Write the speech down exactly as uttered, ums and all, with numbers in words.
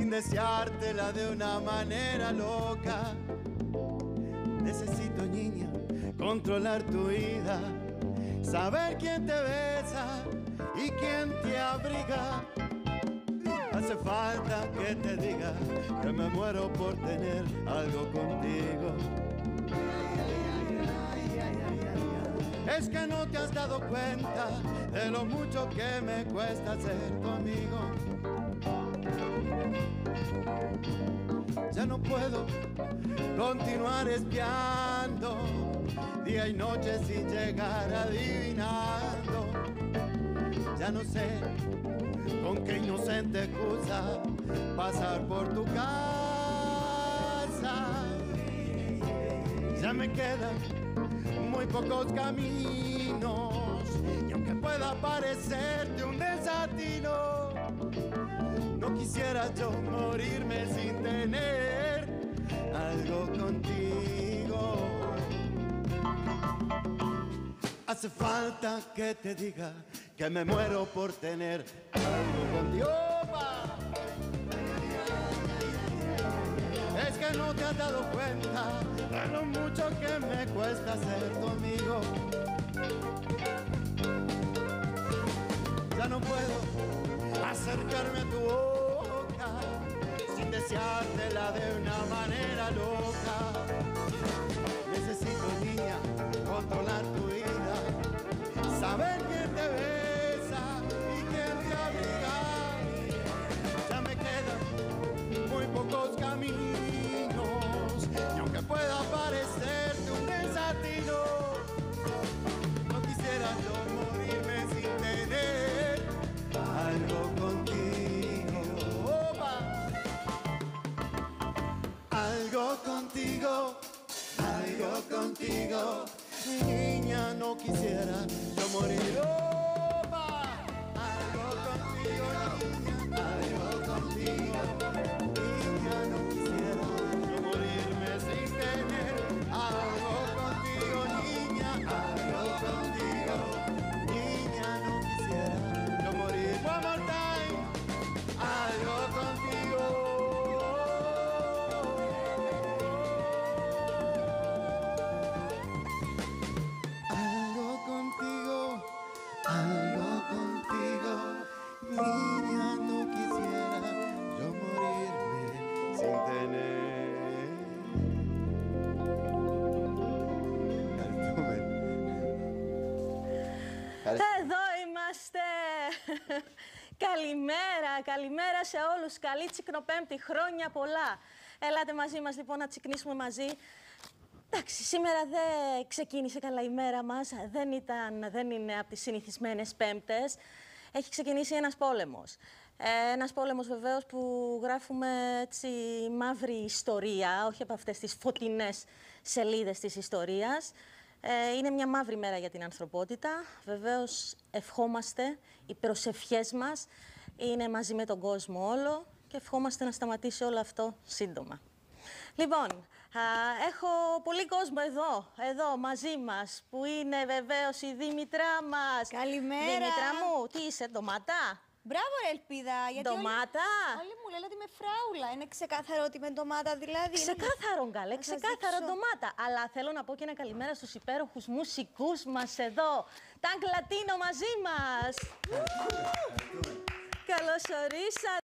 sin deseártela de una manera loca. Necesito, niña, controlar tu vida, saber quién te besa y quién te abriga. Hace falta que te diga que me muero por tener algo contigo. Es que no te has dado cuenta de lo mucho que me cuesta ser tu amigo. Ya no puedo continuar espiando día y noche sin llegar adivinando. Ya no sé con qué inocente excusa pasar por tu casa. Ya me quedan muy pocos caminos y aunque pueda parecerte un desatino, no quisiera yo morirme sin tener algo contigo. Hace falta que te diga que me muero por tener algo contigo. ¡Opa! Es que no te has dado cuenta de lo mucho que me cuesta ser tu amigo. Ya no puedo acercarme a tu boca sin deseártela de una manera loca. Necesito, niña, controlar tu vida, saber quién te besa y quién te abriga. Ya me quedan muy pocos caminos y aunque pueda parecerte un desatino, no quisiera yo morirme sin tener algo contigo. ¡Opa! Algo contigo, algo contigo, niña, no quisiera yo morir. ¡Opa! Algo contigo, niña, algo contigo, niña, no quisiera yo morirme sin tener algo contigo, niña, algo contigo, niña, no quisiera yo morir. One more time. Algo contigo. Algo contigo, algo contigo, niña, no quisiera yo morirme sin tener. Εδώ είμαστε! Καλημέρα, καλημέρα σε όλους. Καλή Τσικνοπέμπτη, χρόνια πολλά. Ελάτε μαζί μας λοιπόν να τσικνίσουμε μαζί. Εντάξει, σήμερα δεν ξεκίνησε καλά η μέρα μας, δεν, ήταν, δεν είναι από τις συνηθισμένες Πέμπτες. Έχει ξεκινήσει ένας πόλεμος. Ε, ένας πόλεμος βεβαίως που γράφουμε έτσι μαύρη ιστορία, όχι από αυτές τις φωτεινές σελίδες της ιστορίας. Ε, είναι μια μαύρη μέρα για την ανθρωπότητα. Βεβαίως ευχόμαστε, οι προσευχές μας είναι μαζί με τον κόσμο όλο και ευχόμαστε να σταματήσει όλο αυτό σύντομα. Λοιπόν, α, έχω πολύ κόσμο εδώ, εδώ μαζί μας, που είναι βεβαίως η Δήμητρά μας. Καλημέρα. Δήμητρα μου, τι είσαι, ντομάτα? Μπράβο ρε Ελπίδα, γιατί ντομάτα. Όλοι, όλοι μου λένε ότι είμαι φράουλα. Είναι ξεκάθαρο ότι είμαι ντομάτα δηλαδή? Ξεκάθαρο, καλέ, ξεκάθαρο ντομάτα. Αλλά θέλω να πω και ένα καλημέρα στους υπέροχους μουσικούς μας εδώ. Τανκ Λατίνο μαζί μας. Καλώς ορίσατε.